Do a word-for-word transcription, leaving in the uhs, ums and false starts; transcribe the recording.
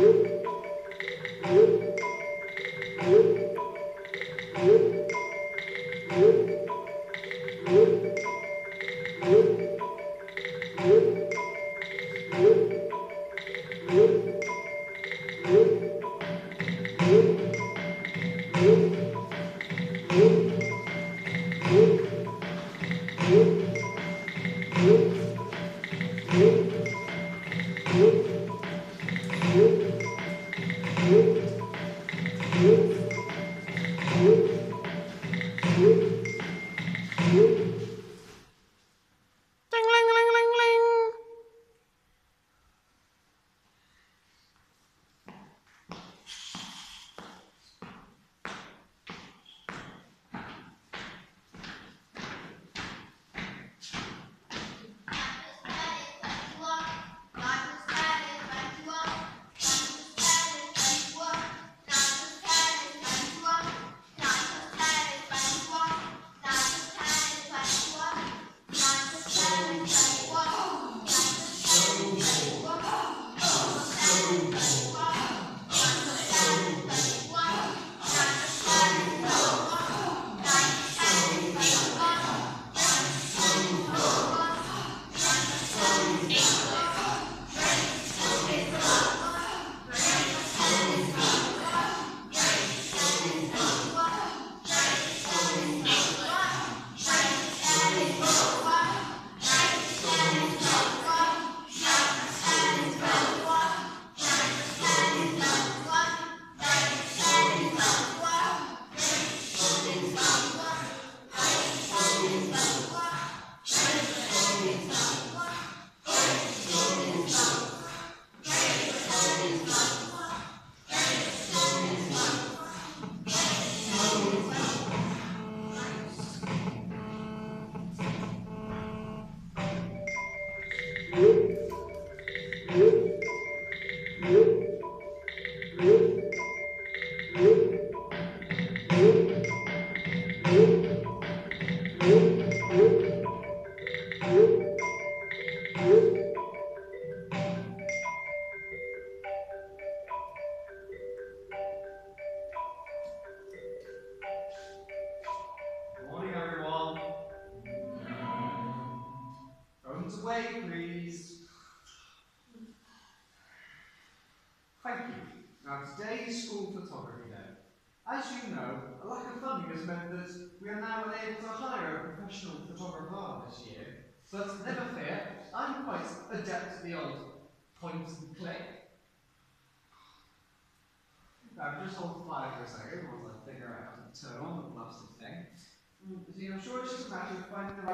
Morning, everyone. Phones away, please. Thank you. Now, today is School Photography Day. As you know, a lack of funding has meant that we are now unable to hire a professional photographer this year. But never fear, I'm quite adept at the old point and click. Now, just hold fire for a second whilst I figure out how to turn on the plastic thing. You see, I'm sure it's just a matter of finding the right